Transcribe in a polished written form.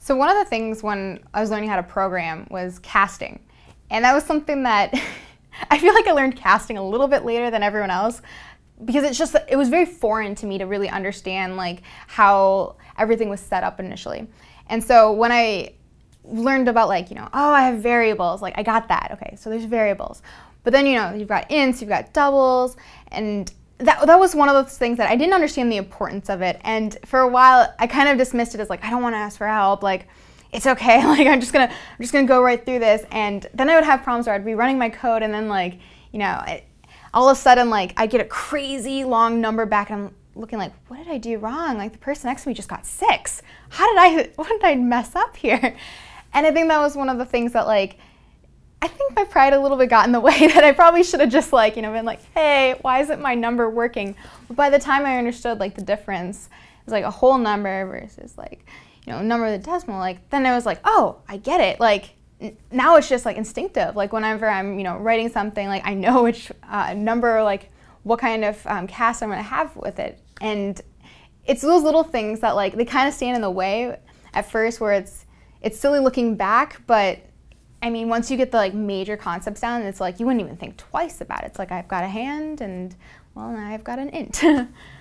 So one of the things when I was learning how to program was casting. And that was something that I feel like I learned casting a little bit later than everyone else, because it was very foreign to me to really understand like how everything was set up initially. And so when I learned about like, oh, I have variables, like I got that. Okay, so there's variables. But then, you've got ints, you've got doubles, and that was one of those things that I didn't understand the importance of it. And for a while, I kind of dismissed it as like, I don't want to ask for help. Like, it's okay. Like, I'm just gonna go right through this. And then I would have problems where I'd be running my code, and then like, all of a sudden, like, I get a crazy long number back, and I'm looking like, what did I do wrong? Like, the person next to me just got 6. What did I mess up here? And I think that was one of the things that like, I think my pride a little bit got in the way, that I probably should have just like, been like, hey, why isn't my number working? But by the time I understood like the difference, it was like a whole number versus like, number of the decimal, like then I was like, oh, I get it. Like now it's just like instinctive. Like whenever I'm, writing something, like I know which number, like what kind of cast I'm gonna have with it. And it's those little things that like, they kind of stand in the way at first, where it's silly looking back, but I mean, once you get the like major concepts down, it's like you wouldn't even think twice about it. It's like I've got a hand, and well, now I've got an int.